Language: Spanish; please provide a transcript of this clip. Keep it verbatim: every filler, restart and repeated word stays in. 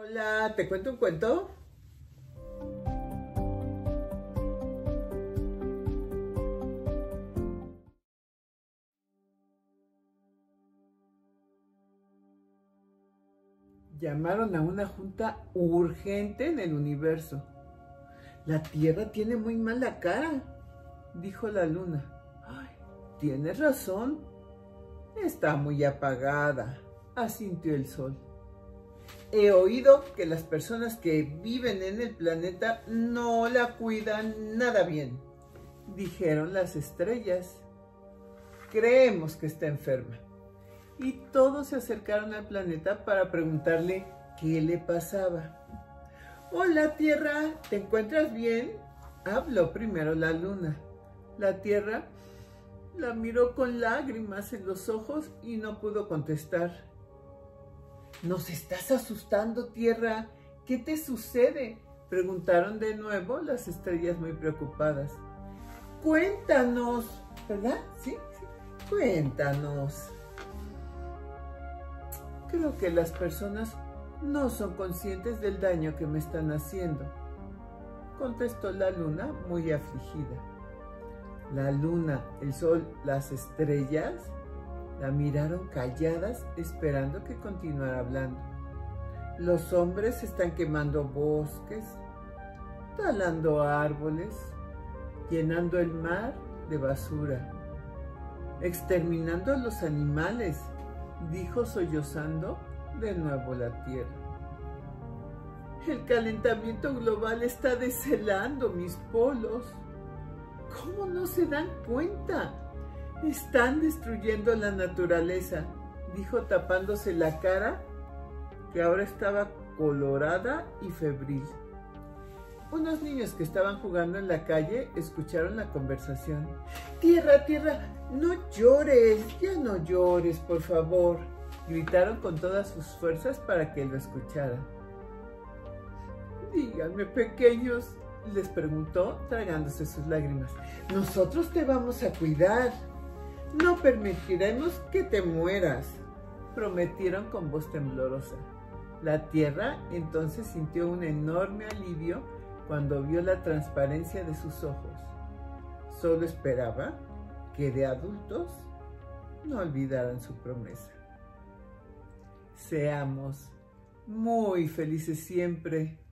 Hola, ¿te cuento un cuento? Llamaron a una junta urgente en el universo. La Tierra tiene muy mala cara, dijo la Luna. Ay, tienes razón. Está muy apagada, asintió el Sol. He oído que las personas que viven en el planeta no la cuidan nada bien, dijeron las estrellas. Creemos que está enferma. Y todos se acercaron al planeta para preguntarle qué le pasaba. Hola, Tierra, ¿te encuentras bien? Habló primero la Luna. La Tierra la miró con lágrimas en los ojos y no pudo contestar. ¿Nos estás asustando, Tierra? ¿Qué te sucede? Preguntaron de nuevo las estrellas muy preocupadas. Cuéntanos, ¿verdad? Sí, sí, cuéntanos. Creo que las personas no son conscientes del daño que me están haciendo, contestó la Luna muy afligida. La Luna, el Sol, las estrellas la miraron calladas esperando que continuara hablando. Los hombres están quemando bosques, talando árboles, llenando el mar de basura, exterminando a los animales, dijo sollozando de nuevo la Tierra. El calentamiento global está deshelando mis polos. ¿Cómo no se dan cuenta? Están destruyendo la naturaleza, dijo tapándose la cara, que ahora estaba colorada y febril. Unos niños que estaban jugando en la calle escucharon la conversación. Tierra, Tierra, no llores, ya no llores, por favor, gritaron con todas sus fuerzas para que lo escucharan. Díganme, pequeños, les preguntó, tragándose sus lágrimas. Nosotros te vamos a cuidar. No permitiremos que te mueras, prometieron con voz temblorosa. La Tierra entonces sintió un enorme alivio cuando vio la transparencia de sus ojos. Solo esperaba que de adultos no olvidaran su promesa. Seamos muy felices siempre.